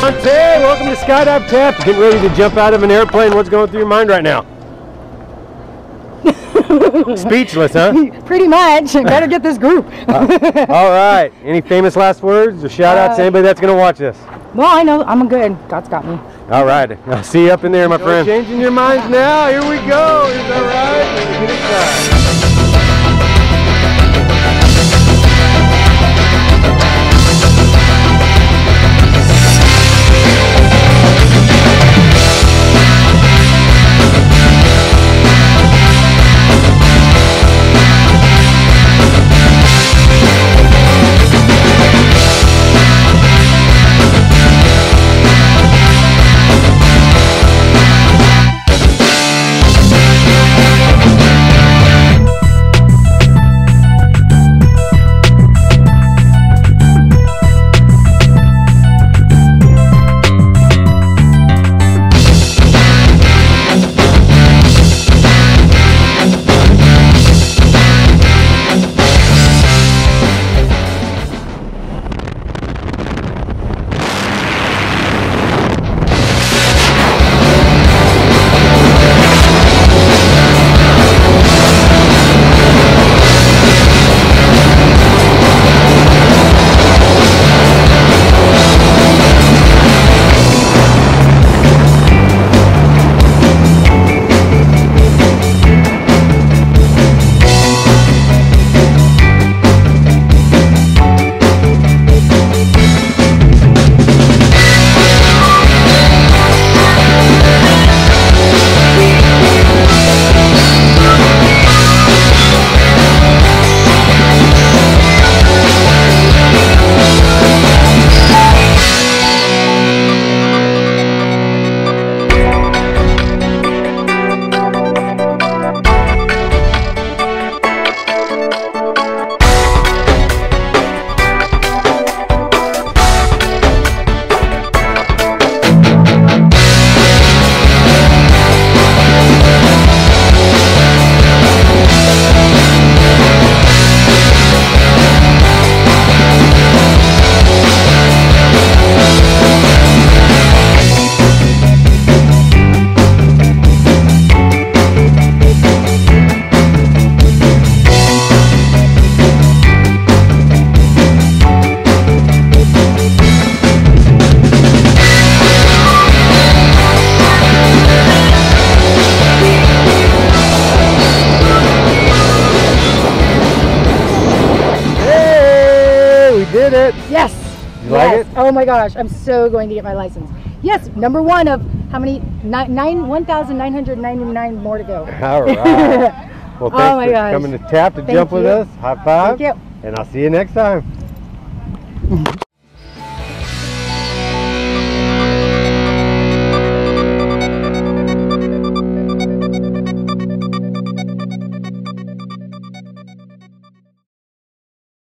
Dante, welcome to Skydive Taft. Getting ready to jump out of an airplane. What's going through your mind right now? Speechless, huh? Pretty much. I better get this group. All right. Any famous last words or shout outs to anybody that's going to watch this? Well, I know. I'm good. God's got me. All right. I'll see you up in there, my friend. Changing your minds now. Here we go. Is that right? Let's get inside. Did it. Yes. You like it? Oh my gosh, I'm so going to get my license. Yes, number one of how many? 1,999 more to go. All right. Well, thanks for coming to Taft to jump with us. High five. Thank you. And I'll see you next time.